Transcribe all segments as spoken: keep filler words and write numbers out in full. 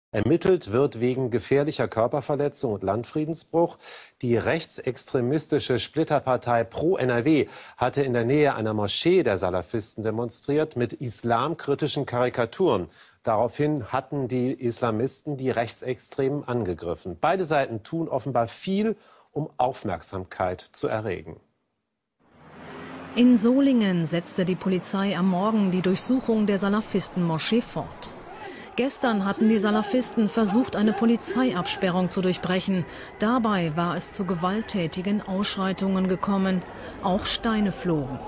Ermittelt wird wegen gefährlicher Körperverletzung und Landfriedensbruch. Die rechtsextremistische Splitterpartei Pro N R W hatte in der Nähe einer Moschee der Salafisten demonstriert mit islamkritischen Karikaturen. Daraufhin hatten die Islamisten die Rechtsextremen angegriffen. Beide Seiten tun offenbar viel, um Aufmerksamkeit zu erregen. In Solingen setzte die Polizei am Morgen die Durchsuchung der Salafisten-Moschee fort. Gestern hatten die Salafisten versucht, eine Polizeiabsperrung zu durchbrechen. Dabei war es zu gewalttätigen Ausschreitungen gekommen. Auch Steine flogen.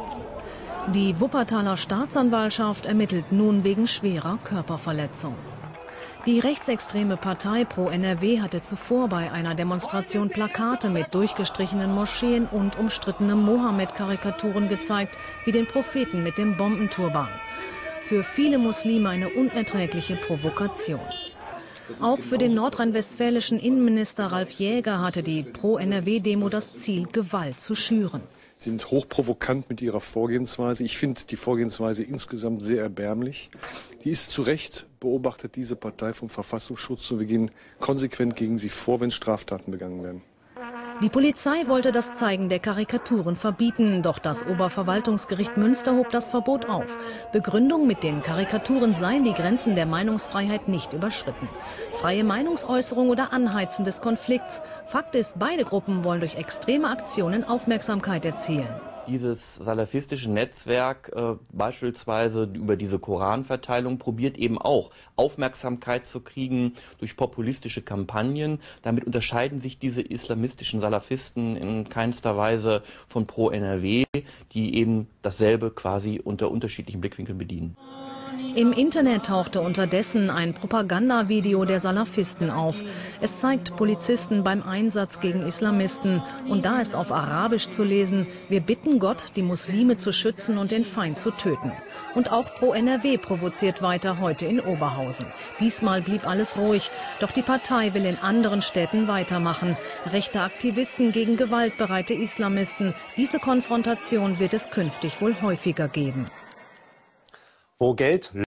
Die Wuppertaler Staatsanwaltschaft ermittelt nun wegen schwerer Körperverletzung. Die rechtsextreme Partei Pro N R W hatte zuvor bei einer Demonstration Plakate mit durchgestrichenen Moscheen und umstrittenen Mohammed-Karikaturen gezeigt, wie den Propheten mit dem Bombenturban. Für viele Muslime eine unerträgliche Provokation. Auch für den nordrhein-westfälischen Innenminister Ralf Jäger hatte die Pro N R W-Demo das Ziel, Gewalt zu schüren. Sie sind hochprovokant mit ihrer Vorgehensweise. Ich finde die Vorgehensweise insgesamt sehr erbärmlich. Die ist zu Recht beobachtet diese Partei vom Verfassungsschutz und wir gehen konsequent gegen sie vor, wenn Straftaten begangen werden. Die Polizei wollte das Zeigen der Karikaturen verbieten, doch das Oberverwaltungsgericht Münster hob das Verbot auf. Begründung: mit den Karikaturen seien die Grenzen der Meinungsfreiheit nicht überschritten. Freie Meinungsäußerung oder Anheizen des Konflikts. Fakt ist, beide Gruppen wollen durch extreme Aktionen Aufmerksamkeit erzielen. Dieses salafistische Netzwerk, äh, beispielsweise über diese Koranverteilung, probiert eben auch Aufmerksamkeit zu kriegen durch populistische Kampagnen. Damit unterscheiden sich diese islamistischen Salafisten in keinster Weise von Pro N R W, die eben dasselbe quasi unter unterschiedlichen Blickwinkeln bedienen. Im Internet tauchte unterdessen ein Propagandavideo der Salafisten auf. Es zeigt Polizisten beim Einsatz gegen Islamisten. Und da ist auf Arabisch zu lesen: Wir bitten Gott, die Muslime zu schützen und den Feind zu töten. Und auch Pro N R W provoziert weiter heute in Oberhausen. Diesmal blieb alles ruhig. Doch die Partei will in anderen Städten weitermachen. Rechte Aktivisten gegen gewaltbereite Islamisten. Diese Konfrontation wird es künftig wohl häufiger geben. Wo Geld